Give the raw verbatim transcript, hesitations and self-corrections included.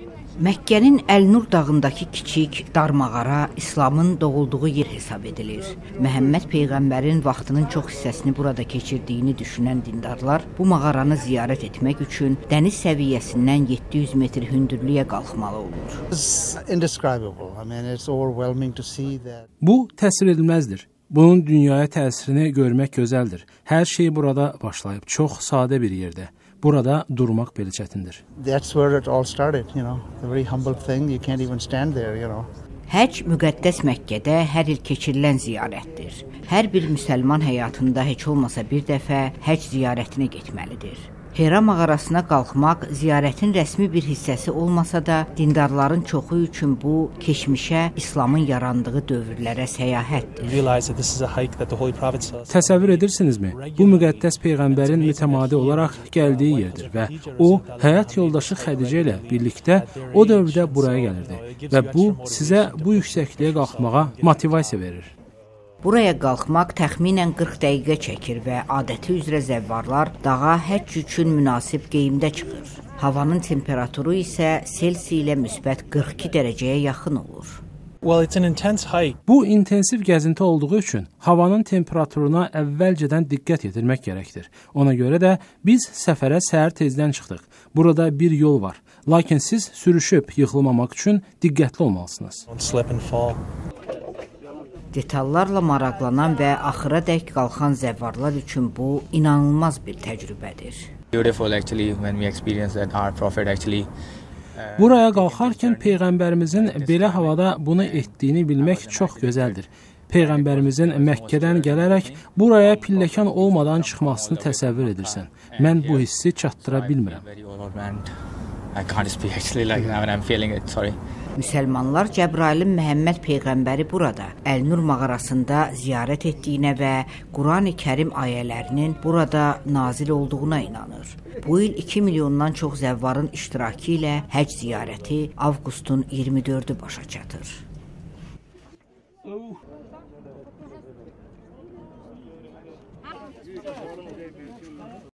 Məkkənin Əl-Nur dağındakı kiçik dar mağara İslamın doğulduğu yer hesab edilir. Məhəmməd Peyğəmbərin vaxtının çox hissəsini burada keçirdiyini düşünən dindarlar bu mağaranı ziyarət etmək üçün dəniz səviyyəsindən yeddi yüz metr hündürlüyə qalxmalı olur. Bu təsvir edilməzdir. Bunun dünyaya təsirini görmək gözəldir. Hər şey burada başlayıb, çox sadə bir yerdə. Burada durmaq belə çətindir. Həcc müqəddəs Məkkədə hər il keçirilən ziyarətdir. Hər bir müsəlman həyatında heç olmasa bir dəfə həcc ziyarətinə getməlidir. Hira mağarasına qalxmaq ziyarətin rəsmi bir hissəsi olmasa da, dindarların çoxu üçün bu, keçmişə, İslamın yarandığı dövrlərə səyahətdir. Təsəvvür edirsinizmi? Bu müqəddəs Peyğəmbərin mütəmadi olaraq gəldiyi yerdir və o, həyat yoldaşı Xədicə ilə birlikdə o dövrdə buraya gəlirdi və bu, sizə bu yüksəkliyə qalxmağa motivasiya verir. Buraya qalxmaq təxminən qırx dəqiqə çəkir və adəti üzrə zəvvarlar dağa həcc üçün münasib geyimdə çıxır. Havanın temperaturu isə Selsi ilə müsbət qırx iki dərəcəyə yaxın olur. Bu intensiv gəzinti olduğu üçün havanın temperaturuna əvvəlcədən diqqət yetirmək gərəkdir. Ona görə də biz səfərə səhər tezdən çıxdıq. Burada bir yol var, lakin siz sürüşüb yıxılmamaq üçün diqqətli olmalısınız. Detallarla maraqlanan və axıra dək qalxan zəvvarlar üçün bu inanılmaz bir təcrübədir. Buraya qalxarkən Peyğəmbərimizin belə havada bunu etdiyini bilmək çox gözəldir. Peyğəmbərimizin Məkkədən gələrək buraya pilləkan olmadan çıxmasını təsəvvür edirsən. Mən bu hissi çatdıra bilmirəm. Müsəlmanlar Cəbrailin Məhəmməd Peyğəmbəri burada, Əl-Nur mağarasında ziyarət etdiyinə və Qurani Kərim ayələrinin burada nazil olduğuna inanır. Bu il iki milyondan çox zəvvarın iştirakı ilə həcc ziyarəti avqustun iyirmi dördü başa çatır.